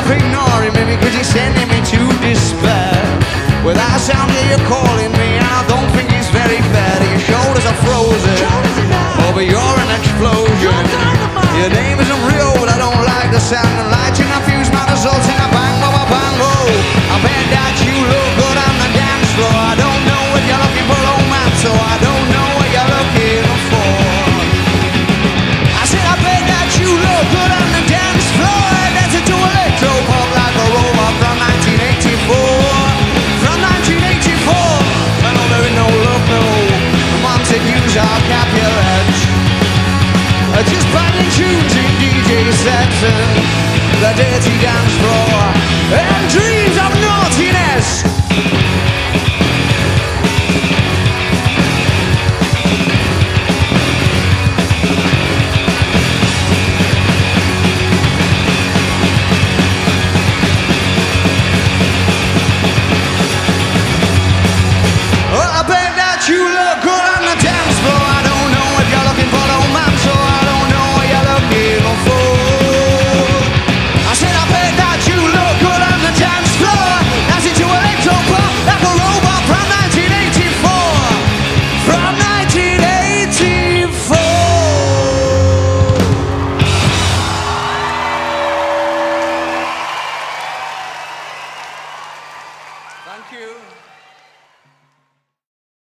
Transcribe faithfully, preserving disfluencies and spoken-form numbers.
ignoring me because you're sending me to despair. Without sound, yeah, you're calling me, and I don't think it's very fair. Your shoulders are frozen, oh, but you're an explosion. Your name isn't real, but I don't like the sound. And lighting I fuse my results in a bang, bang, bang, oh. I bet that you look good on the dance floor. I don't know if you're looking for romance, so I don't know what you're looking for. I said I bet that you look good on the dance floor. Dancing to electro pop like a robot from nineteen eighty-four. From nineteen eighty-four. I know there ain't no love, no. The Montagues are Capulets. Just banging tunes in D J sets and the dirty dance floor.